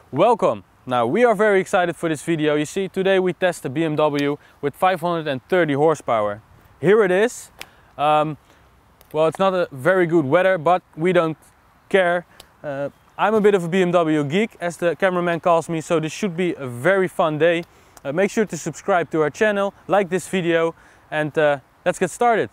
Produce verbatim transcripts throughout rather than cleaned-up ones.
Welcome! Now we are very excited for this video. You see, today we test the B M W with five hundred thirty horsepower. Here it is. Um, well, it's not a very good weather, but we don't care. Uh, I'm a bit of a B M W geek, as the cameraman calls me, so this should be a very fun day. Uh, make sure to subscribe to our channel, like this video, and uh, let's get started.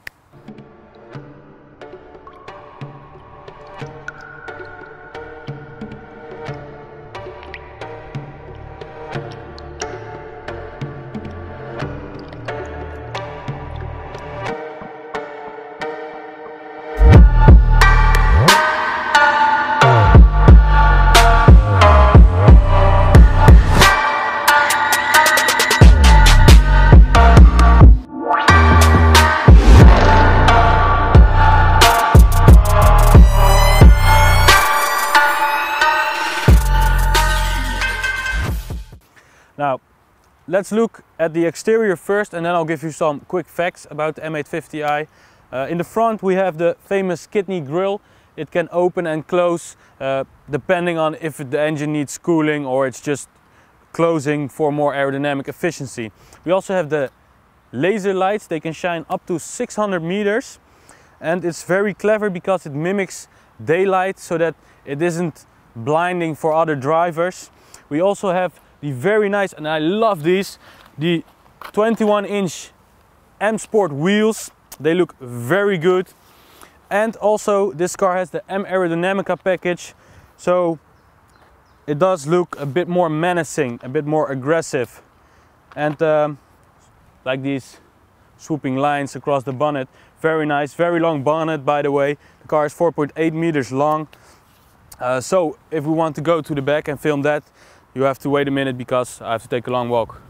Now, let's look at the exterior first, and then I'll give you some quick facts about the M eight fifty i. Uh, in the front we have the famous kidney grille. It can open and close uh, depending on if the engine needs cooling or it's just closing for more aerodynamic efficiency. We also have the laser lights. They can shine up to six hundred meters, and it's very clever because it mimics daylight so that it isn't blinding for other drivers. We also have the very nice, and I love these, the twenty-one inch M Sport wheels. They look very good. And also this car has the M Aerodynamica package, so it does look a bit more menacing, a bit more aggressive. And um, like these swooping lines across the bonnet, very nice, very long bonnet by the way. The car is four point eight meters long. Uh, so if we want to go to the back and film that, you have to wait a minute because I have to take a long walk.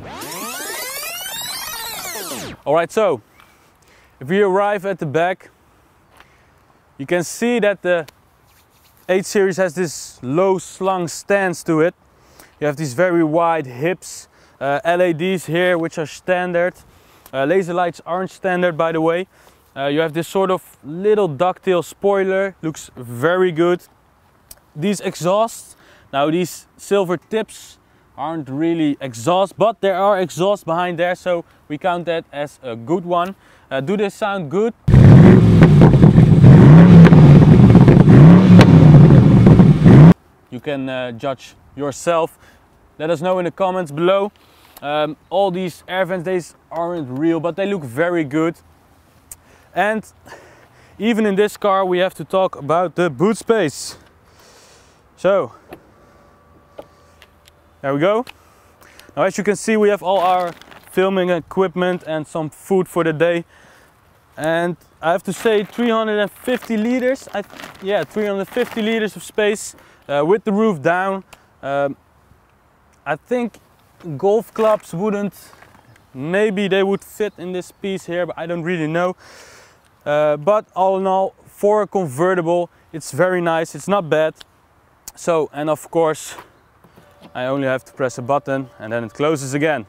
Alright, so if we arrive at the back, you can see that the eight series has this low slung stance to it. You have these very wide hips, uh, L E Ds here which are standard. Uh, laser lights aren't standard by the way. Uh, you have this sort of little ducktail spoiler, looks very good. These exhausts, now these silver tips aren't really exhaust, but there are exhausts behind there, so we count that as a good one. Uh, do they sound good? You can uh, judge yourself. Let us know in the comments below. Um, all these air vents, they aren't real, but they look very good. And even in this car we have to talk about the boot space. So there we go. Now as you can see, we have all our filming equipment and some food for the day. And I have to say three hundred fifty liters, I, yeah, three hundred fifty liters of space uh, with the roof down. Um, I think golf clubs wouldn't, maybe they would fit in this piece here, but I don't really know. Uh, but all in all, for a convertible, it's very nice, it's not bad. So, and of course, I only have to press a button and then it closes again.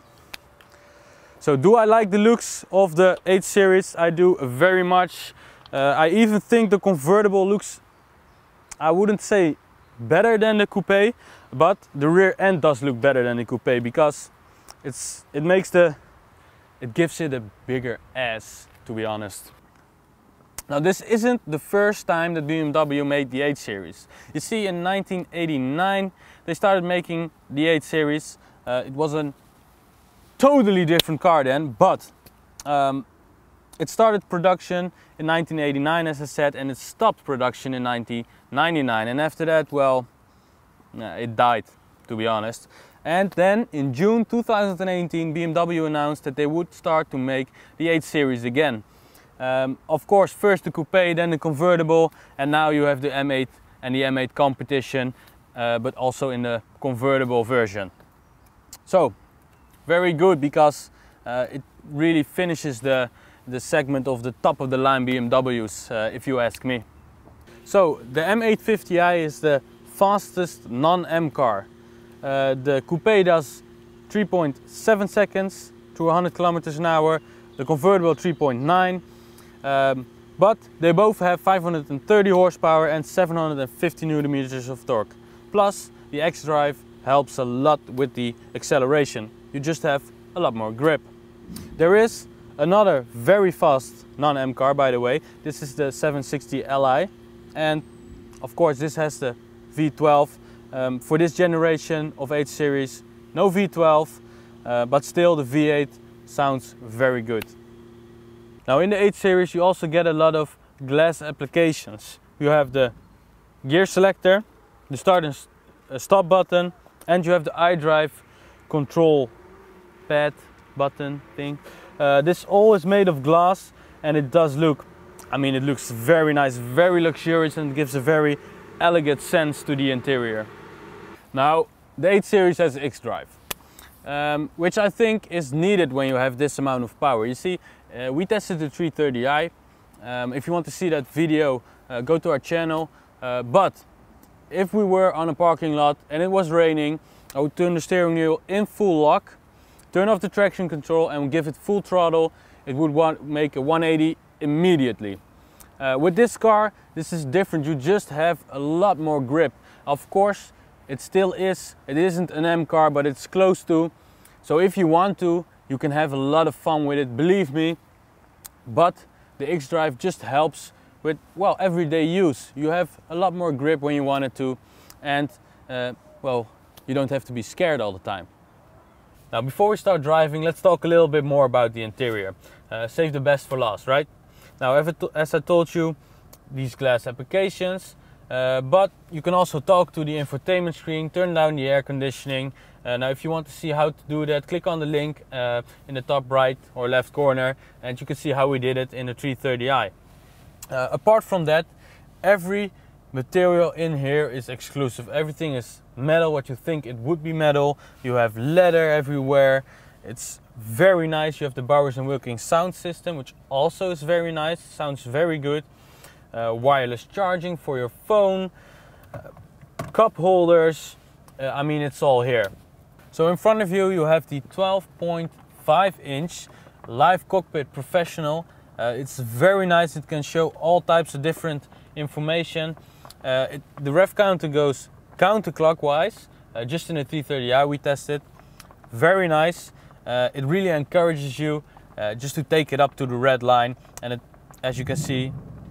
So do I like the looks of the eight series? I do very much. Uh, I even think the convertible looks, I wouldn't say better than the coupe, but the rear end does look better than the coupe because it's, it makes the, it gives it a bigger ass, to be honest. Now this isn't the first time that B M W made the eight series. You see, in nineteen eighty-nine they started making the eight series. Uh, it was a totally different car then, but um, it started production in nineteen eighty-nine, as I said, and it stopped production in nineteen ninety-nine. And after that, well, uh, it died, to be honest. And then in June two thousand eighteen, B M W announced that they would start to make the eight series again. Um, of course, first the coupe, then the convertible, and now you have the M eight and the M eight competition, uh, but also in the convertible version. So, very good because uh, it really finishes the, the segment of the top of the line B M Ws, uh, if you ask me. So, the M eight fifty i is the fastest non-M car. Uh, the coupe does three point seven seconds to one hundred kilometers an hour, the convertible three point nine. Um, but they both have five hundred thirty horsepower and seven hundred fifty newton meters of torque. Plus the X-Drive helps a lot with the acceleration. You just have a lot more grip. There is another very fast non-M car, by the way. This is the seven sixty L I, and of course this has the V twelve. Um, for this generation of eight series, no V twelve, uh, but still the V eight sounds very good. Now in the eight series you also get a lot of glass applications. You have the gear selector, the start and stop button, and you have the iDrive control pad button thing. Uh, this all is made of glass, and it does look, I mean, it looks very nice, very luxurious, and gives a very elegant sense to the interior. Now the eight series has X-Drive, um, which I think is needed when you have this amount of power. You see, uh, we tested the three thirty i. Um, if you want to see that video, uh, go to our channel. Uh, but if we were on a parking lot and it was raining, I would turn the steering wheel in full lock, turn off the traction control and give it full throttle. It would want, make a one eighty immediately. Uh, with this car, this is different. You just have a lot more grip. Of course, it still is. It isn't an M car, but it's close to. So if you want to, you can have a lot of fun with it, believe me. But the X-Drive just helps with, well, everyday use. You have a lot more grip when you want it to, and uh, well, you don't have to be scared all the time. Now before we start driving, let's talk a little bit more about the interior. Uh, save the best for last, right? Now as I told you, these glass applications, uh, but you can also talk to the infotainment screen, turn down the air conditioning. Uh, now if you want to see how to do that, click on the link uh, in the top right or left corner, and you can see how we did it in the three thirty i. Uh, apart from that, every material in here is exclusive. Everything is metal, what you think it would be metal. You have leather everywhere. It's very nice. You have the Bowers and Wilkins sound system, which also is very nice. Sounds very good. Uh, wireless charging for your phone, uh, cup holders. Uh, I mean, it's all here. So in front of you, you have the twelve point five inch Live Cockpit Professional. Uh, it's very nice. It can show all types of different information. Uh, it, the rev counter goes counterclockwise, uh, just in the three thirty i we tested. Very nice. Uh, it really encourages you uh, just to take it up to the red line, and it, as you can see,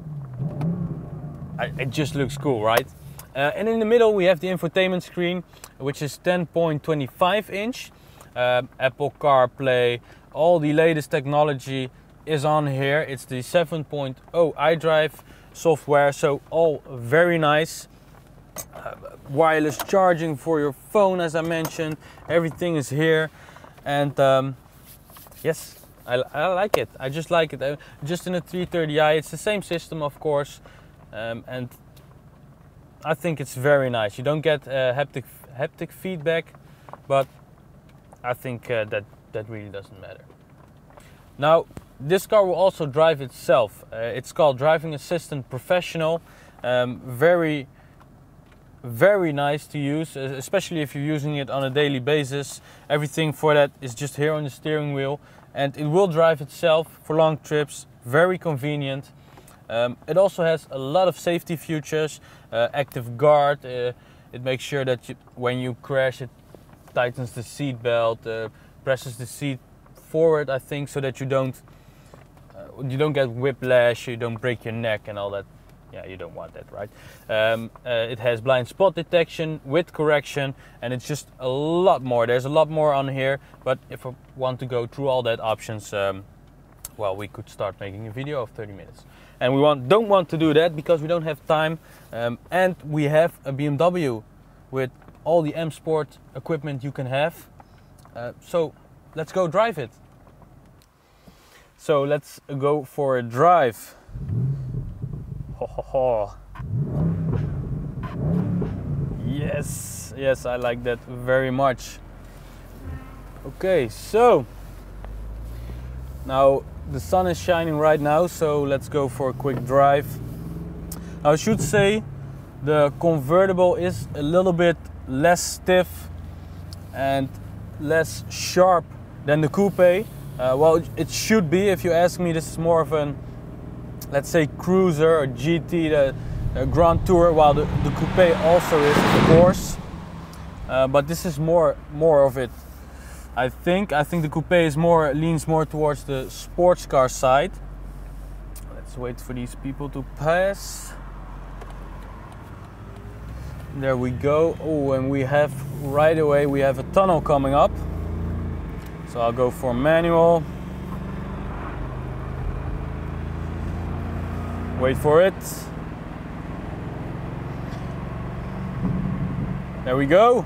I, it just looks cool, right? Uh, and in the middle we have the infotainment screen, which is ten point two five inch. Uh, Apple CarPlay, all the latest technology is on here. It's the seven point oh iDrive software, so all very nice. Uh, wireless charging for your phone, as I mentioned. Everything is here, and um, yes, I, I like it. I just like it. Uh, just in a three thirty i, it's the same system, of course, um, and I think it's very nice. You don't get uh, haptic haptic feedback, but I think uh, that that really doesn't matter. Now, this car will also drive itself. Uh, it's called Driving Assistant Professional. Um, very, very nice to use, especially if you're using it on a daily basis. Everything for that is just here on the steering wheel, and it will drive itself for long trips. Very convenient. Um, it also has a lot of safety features. Uh, active guard. Uh, it makes sure that you, when you crash, it tightens the seat belt, uh, presses the seat forward, I think, so that you don't uh, you don't get whiplash, you don't break your neck and all that. Yeah, you don't want that, right? Um, uh, it has blind spot detection, width correction, and it's just a lot more. There's a lot more on here, but if I want to go through all that options, um, well, we could start making a video of thirty minutes. And we want, don't want to do that because we don't have time, um, and we have a B M W with all the M Sport equipment you can have. Uh, so let's go drive it. So let's go for a drive. Ho, ho, ho. Yes, yes, I like that very much. Okay, so now the sun is shining right now, so let's go for a quick drive. Now, I should say the convertible is a little bit less stiff and less sharp than the coupe. Uh, well, it should be, if you ask me. This is more of an, let's say, cruiser or G T, the, the Grand Tour, while the, the coupe also is, of course. uh, but this is more more of it. I think I think the coupe is more leans more towards the sports car side. Let's wait for these people to pass. There we go. Oh, and we have right away we have a tunnel coming up. So I'll go for manual. Wait for it. There we go.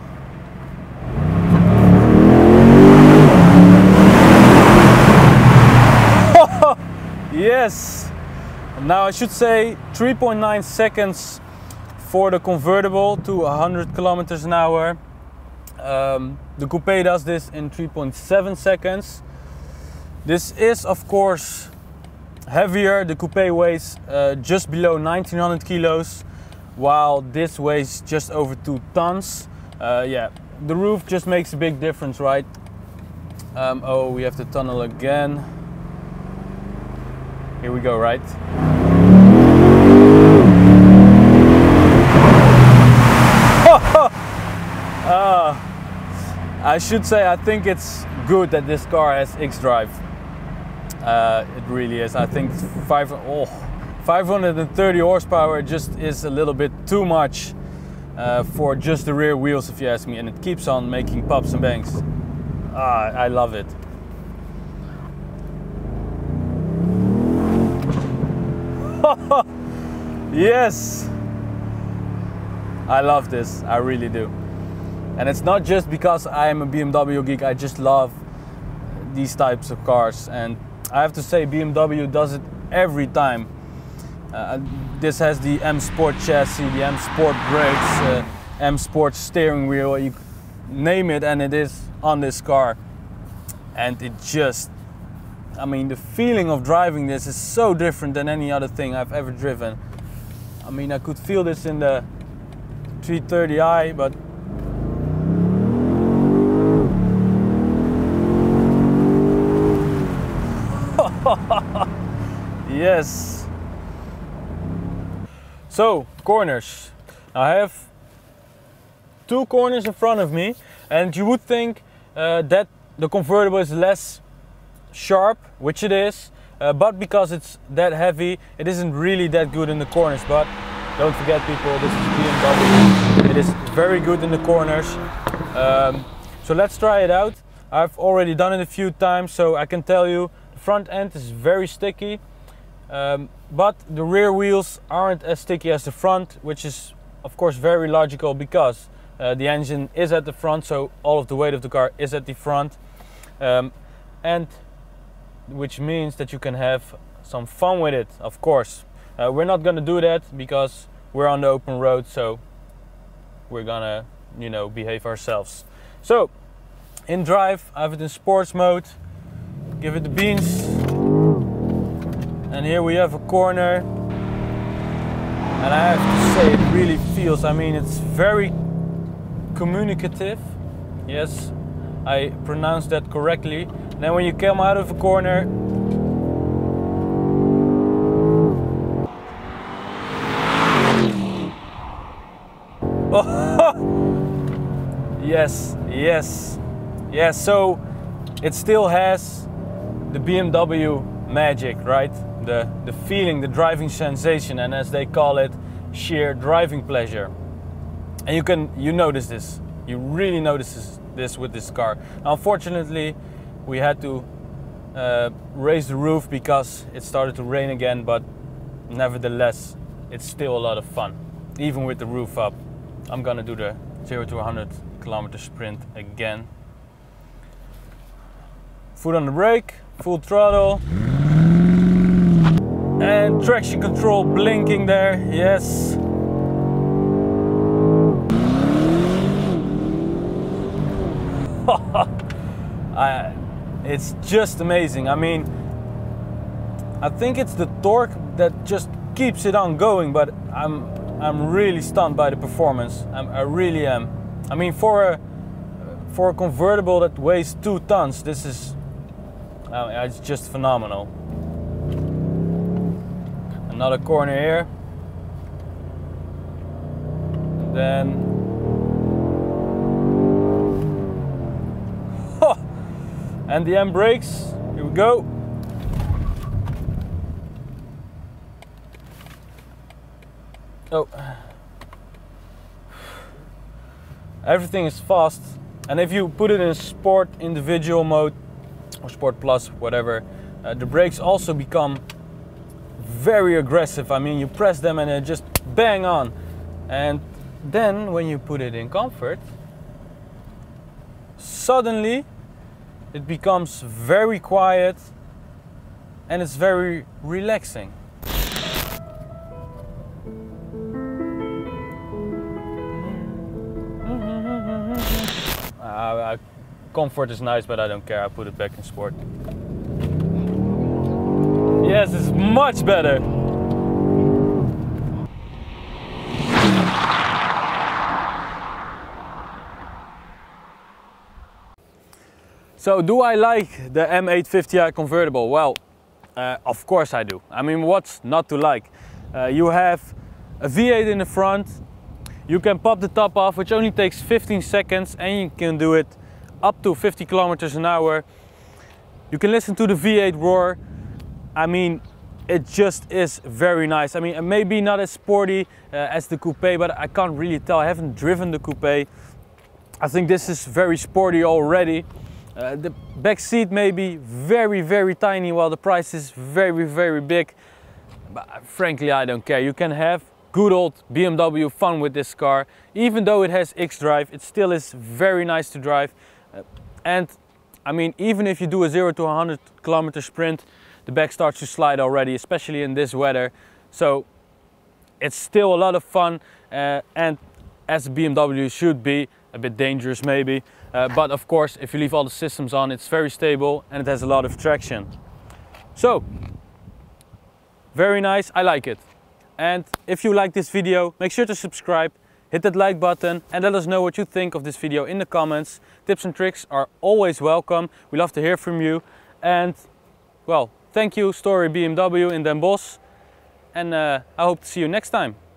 Yes. Now I should say three point nine seconds for the convertible to one hundred kilometers an hour. Um, the coupe does this in three point seven seconds. This is of course heavier. The coupe weighs uh, just below nineteen hundred kilos, while this weighs just over two tons. Uh, yeah, the roof just makes a big difference, right? Um, oh, we have the tunnel again. Here we go, right? uh, I should say I think it's good that this car has X-Drive. Uh, it really is. I think five, oh, five hundred thirty horsepower just is a little bit too much uh, for just the rear wheels, if you ask me, and it keeps on making pops and bangs. Ah, I love it. Yes, I love this, I really do. And it's not just because I am a B M W geek, I just love these types of cars, and I have to say B M W does it every time. Uh, this has the M Sport chassis, the M Sport brakes, uh, M Sport steering wheel, you name it and it is on this car. And it just, I mean, the feeling of driving this is so different than any other thing I've ever driven. I mean, I could feel this in the three thirty i, but yes. So, corners. I have two corners in front of me, and you would think uh, that the convertible is less sharp, which it is, uh, but because it's that heavy, it isn't really that good in the corners. But don't forget, people, this is B M W. It is very good in the corners. Um, so let's try it out. I've already done it a few times, so I can tell you the front end is very sticky, um, but the rear wheels aren't as sticky as the front, which is of course very logical because uh, the engine is at the front, so all of the weight of the car is at the front. Um, and which means that you can have some fun with it, of course. Uh, we're not gonna do that because we're on the open road, so we're gonna, you know, behave ourselves. So, in drive, I have it in sports mode, give it the beans, and here we have a corner, and I have to say it really feels, I mean, it's very communicative. Yes, I pronounced that correctly. And then when you come out of a corner, yes, yes, yes. So it still has the B M W magic, right? The the feeling, the driving sensation, and as they call it, sheer driving pleasure. And you can you notice this. You really notice this, this with this car. Now, unfortunately, we had to uh, raise the roof because it started to rain again, but nevertheless, it's still a lot of fun, even with the roof up. I'm gonna do the zero to one hundred kilometer sprint again. Foot on the brake, full throttle, and traction control blinking there, yes. I, it's just amazing. I mean, I think it's the torque that just keeps it on going, but I'm I'm really stunned by the performance. I'm, I really am. I mean, for a for a convertible that weighs two tons, this is uh, it's just phenomenal. Another corner here, and then And the M brakes, here we go. Oh. Everything is fast, and if you put it in sport, individual mode, or sport plus, whatever, uh, the brakes also become very aggressive. I mean, you press them and they just bang on. And then when you put it in comfort, suddenly it becomes very quiet and it's very relaxing. Uh, comfort is nice, but I don't care. I put it back in sport. Yes, it's much better. So, do I like the M eight fifty i convertible? Well, uh, of course I do. I mean, what's not to like? Uh, you have a V eight in the front. You can pop the top off, which only takes fifteen seconds, and you can do it up to fifty kilometers an hour. You can listen to the V eight roar. I mean, it just is very nice. I mean, maybe not as sporty uh, as the coupe, but I can't really tell. I haven't driven the coupe. I think this is very sporty already. Uh, the back seat may be very, very tiny, while the price is very, very big. But frankly, I don't care. You can have good old B M W fun with this car. Even though it has X-Drive, it still is very nice to drive. Uh, and I mean, even if you do a zero to one hundred kilometer sprint, the back starts to slide already, especially in this weather. So it's still a lot of fun, uh, and as a B M W should be, a bit dangerous maybe. Uh, but of course, if you leave all the systems on, it's very stable and it has a lot of traction. So, very nice, I like it. And if you like this video, make sure to subscribe, hit that like button and let us know what you think of this video in the comments. Tips and tricks are always welcome. We love to hear from you. And well, thank you, Story B M W in Den Bosch. And uh, I hope to see you next time.